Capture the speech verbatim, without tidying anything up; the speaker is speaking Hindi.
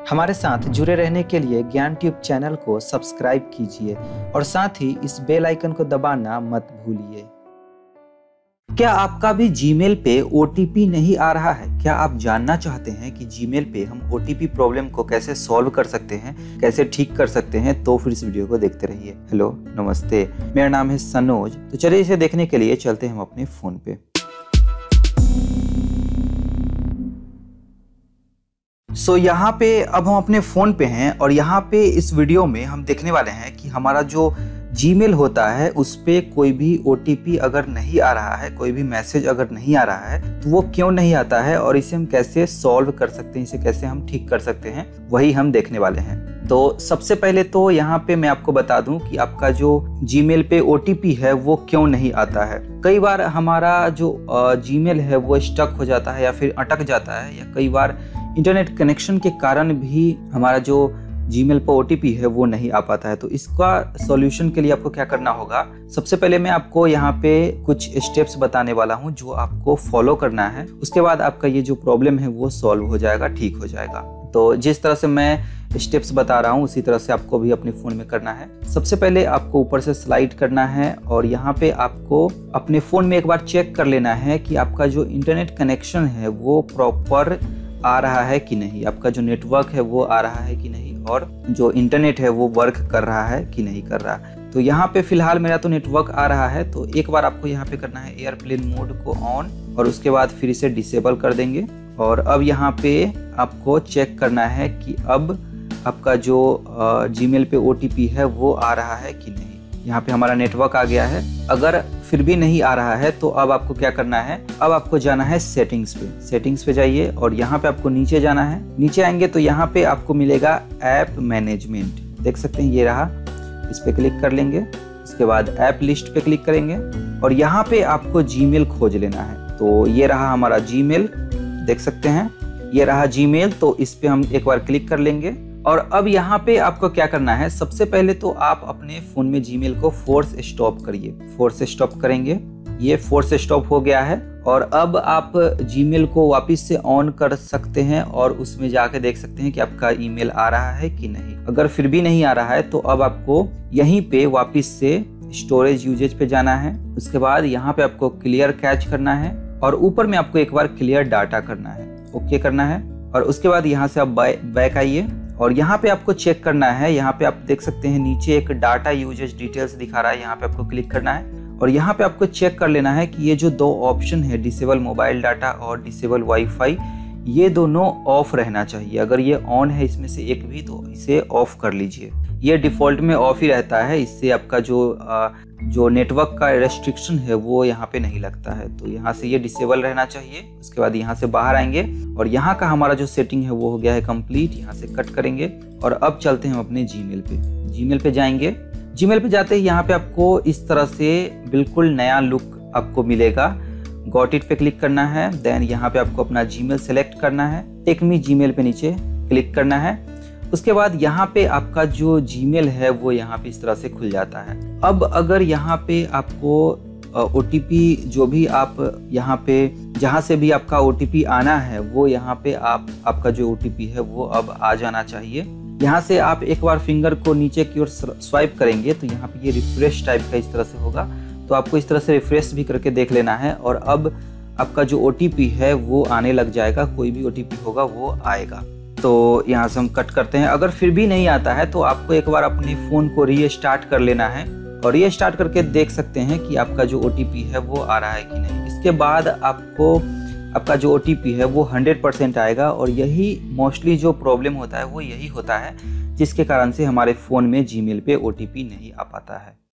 हमारे साथ जुड़े रहने के लिए ज्ञान ट्यूब चैनल को सब्सक्राइब कीजिए और साथ ही इस बेल आइकन को दबाना मत भूलिए। क्या आपका भी जीमेल पे ओ टी पी नहीं आ रहा है? क्या आप जानना चाहते हैं कि जीमेल पे हम ओ टी पी प्रॉब्लम को कैसे सॉल्व कर सकते हैं, कैसे ठीक कर सकते हैं? तो फिर इस वीडियो को देखते रहिए। हेलो, नमस्ते, मेरा नाम है सनोज। तो चलिए इसे देखने के लिए चलते हैं हम अपने फोन पे। सो so, यहाँ पे अब हम अपने फ़ोन पे हैं और यहाँ पे इस वीडियो में हम देखने वाले हैं कि हमारा जो जीमेल होता है उस पे कोई भी ओ टी पी अगर नहीं आ रहा है, कोई भी मैसेज अगर नहीं आ रहा है तो वो क्यों नहीं आता है और इसे हम कैसे सॉल्व कर सकते हैं, इसे कैसे हम ठीक कर सकते हैं, वही हम देखने वाले हैं। तो सबसे पहले तो यहाँ पे मैं आपको बता दूं कि आपका जो जीमेल पे ओ टी पी है वो क्यों नहीं आता है। कई बार हमारा जो जीमेल है वो स्टक हो जाता है या फिर अटक जाता है, या कई बार इंटरनेट कनेक्शन के कारण भी हमारा जो जीमेल पर ओ टी पी है वो नहीं आ पाता है। तो इसका सॉल्यूशन के लिए आपको क्या करना होगा, सबसे पहले मैं आपको यहाँ पे कुछ स्टेप्स बताने वाला हूँ जो आपको फॉलो करना है। उसके बाद आपका ये जो प्रॉब्लम है वो सॉल्व हो जाएगा, ठीक हो जाएगा। तो जिस तरह से मैं स्टेप्स बता रहा हूँ उसी तरह से आपको भी अपने फ़ोन में करना है। सबसे पहले आपको ऊपर से स्लाइड करना है और यहाँ पे आपको अपने फ़ोन में एक बार चेक कर लेना है कि आपका जो इंटरनेट कनेक्शन है वो प्रॉपर आ रहा है कि नहीं, आपका जो नेटवर्क है वो आ रहा है कि नहीं, और जो इंटरनेट है वो वर्क कर रहा है कि नहीं कर रहा है। तो यहाँ पे फिलहाल मेरा तो नेटवर्क आ रहा है, तो एक बार आपको यहाँ पे करना है एयरप्लेन मोड को ऑन और उसके बाद फिर इसे डिसेबल कर देंगे। और अब यहाँ पे आपको चेक करना है कि अब आपका जो जीमेल पे ओ टी पी है वो आ रहा है कि नहीं। यहाँ पे हमारा नेटवर्क आ गया है। अगर फिर भी नहीं आ रहा है तो अब आपको क्या करना है, अब आपको जाना है सेटिंग्स पे। सेटिंग्स पे जाइए और यहाँ पे आपको नीचे जाना है। नीचे आएंगे तो यहाँ पे आपको मिलेगा ऐप मैनेजमेंट, देख सकते हैं ये रहा, इस पे क्लिक कर लेंगे। इसके बाद ऐप लिस्ट पे क्लिक करेंगे और यहाँ पे आपको जीमेल खोज लेना है। तो ये रहा हमारा जीमेल, देख सकते हैं ये रहा जीमेल। तो इस पे हम एक बार क्लिक कर लेंगे और अब यहाँ पे आपको क्या करना है, सबसे पहले तो आप अपने फोन में जीमेल को फोर्स स्टॉप करिए। फोर्स स्टॉप करेंगे, ये फोर्स स्टॉप हो गया है और अब आप जीमेल को वापस से ऑन कर सकते हैं और उसमें जाके देख सकते हैं कि आपका ईमेल आ रहा है कि नहीं। अगर फिर भी नहीं आ रहा है तो अब आपको यहीं पे वापस से स्टोरेज यूजेज पे जाना है। उसके बाद यहाँ पे आपको क्लियर कैच करना है और ऊपर में आपको एक बार क्लियर डाटा करना है, ओके करना है। और उसके बाद यहाँ से आप बैक आइए और यहाँ पे आपको चेक करना है। यहाँ पे आप देख सकते हैं नीचे एक डाटा यूजेज डिटेल्स दिखा रहा है, यहाँ पे आपको क्लिक करना है और यहाँ पे आपको चेक कर लेना है कि ये जो दो ऑप्शन है, डिसेबल मोबाइल डाटा और डिसेबल वाईफाई, ये दोनों ऑफ रहना चाहिए। अगर ये ऑन है इसमें से एक भी तो इसे ऑफ कर लीजिए। ये डिफ़ॉल्ट में ऑफ ही रहता है, इससे आपका जो आ, जो नेटवर्क का रेस्ट्रिक्शन है वो यहाँ पे नहीं लगता है। तो यहाँ से ये डिसेबल रहना चाहिए। उसके बाद यहाँ से बाहर आएंगे और यहाँ का हमारा जो सेटिंग है वो हो गया है कंप्लीट। यहाँ से कट करेंगे और अब चलते हैं अपने जीमेल पे। जीमेल पे जाएंगे, जीमेल पे जाते ही यहाँ पे आपको इस तरह से बिल्कुल नया लुक आपको मिलेगा। गॉट इट पे क्लिक करना है, देन यहाँ पे आपको अपना जीमेल सेलेक्ट करना है, टेक मी जीमेल पे नीचे क्लिक करना है। उसके बाद यहाँ पे आपका जो जीमेल है वो यहाँ पे इस तरह से खुल जाता है। अब अगर यहाँ पे आपको ओ टी पी जो भी आप यहाँ पे जहाँ से भी आपका ओ टी पी आना है वो यहाँ पे आप आपका जो ओ टी पी है वो अब आ जाना चाहिए। यहाँ से आप एक बार फिंगर को नीचे की ओर स्वाइप करेंगे तो यहाँ पे ये रिफ्रेश टाइप का इस तरह से होगा। तो आपको इस तरह से रिफ्रेश भी करके देख लेना है और अब आपका जो ओ टी पी है वो आने लग जाएगा। कोई भी ओ टी पी होगा वो आएगा। तो यहाँ से हम कट करते हैं। अगर फिर भी नहीं आता है तो आपको एक बार अपने फ़ोन को रीस्टार्ट कर लेना है और रीस्टार्ट करके देख सकते हैं कि आपका जो ओ टी पी है वो आ रहा है कि नहीं। इसके बाद आपको आपका जो ओ टी पी है वो हंड्रेड परसेंट आएगा और यही मोस्टली जो प्रॉब्लम होता है वो यही होता है जिसके कारण से हमारे फ़ोन में जीमेल पे ओ टी पी नहीं आ पाता है।